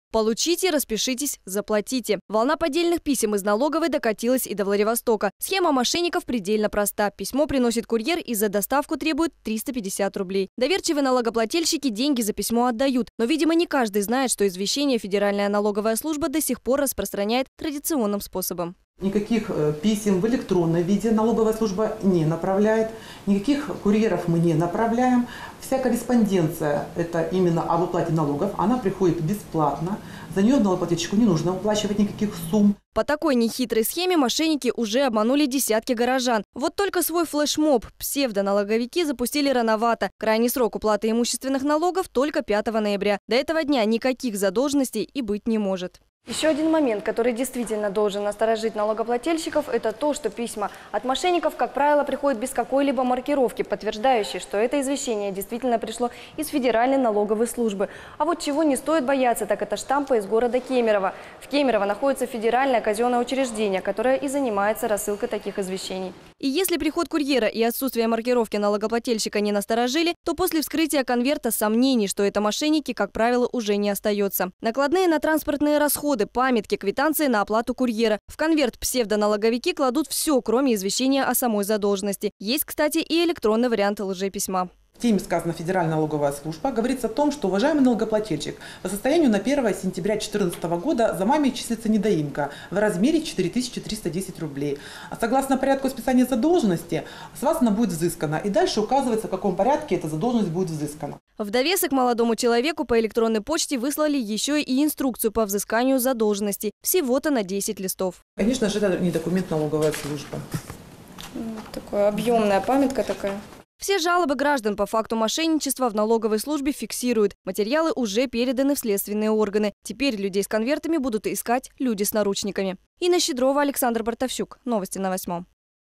Получите, распишитесь, заплатите. Волна поддельных писем из налоговой докатилась и до Владивостока. Схема мошенников предельно проста. Письмо приносит курьер и за доставку требует 350 рублей. Доверчивые налогоплательщики деньги за письмо отдают. Но, видимо, не каждый знает, что извещение Федеральная налоговая служба до сих пор распространяет традиционным способом. Никаких писем в электронном виде налоговая служба не направляет, никаких курьеров мы не направляем. Вся корреспонденция, это именно об уплате налогов, она приходит бесплатно. За нее налогоплательщику не нужно уплачивать никаких сумм. По такой нехитрой схеме мошенники уже обманули десятки горожан. Вот только свой флешмоб псевдоналоговики запустили рановато. Крайний срок уплаты имущественных налогов только 5 ноября. До этого дня никаких задолженностей и быть не может. Еще один момент, который действительно должен насторожить налогоплательщиков, это то, что письма от мошенников, как правило, приходят без какой-либо маркировки, подтверждающей, что это извещение действительно пришло из Федеральной налоговой службы. А вот чего не стоит бояться, так это штампы из города Кемерово. В Кемерово находится федеральное казенное учреждение, которое и занимается рассылкой таких извещений. И если приход курьера и отсутствие маркировки налогоплательщика не насторожили, то после вскрытия конверта сомнений, что это мошенники, как правило, уже не остается. Накладные на транспортные расходы, памятки, квитанции на оплату курьера. В конверт псевдоналоговики кладут все, кроме извещения о самой задолженности. Есть, кстати, и электронный вариант лжеписьма. В теме сказано «Федеральная налоговая служба». Говорится о том, что, уважаемый налогоплательщик, по состоянию на 1 сентября 2014 года за вами числится недоимка в размере 4310 рублей. А согласно порядку списания задолженности, с вас она будет взыскана. И дальше указывается, в каком порядке эта задолженность будет взыскана. В довесок молодому человеку по электронной почте выслали еще и инструкцию по взысканию задолженности. Всего-то на 10 листов. Конечно же, это не документ налоговая служба. Такая объемная памятка такая. Все жалобы граждан по факту мошенничества в налоговой службе фиксируют. Материалы уже переданы в следственные органы. Теперь людей с конвертами будут искать люди с наручниками. Инна Щедрова, Александр Бартовщук. Новости на 8.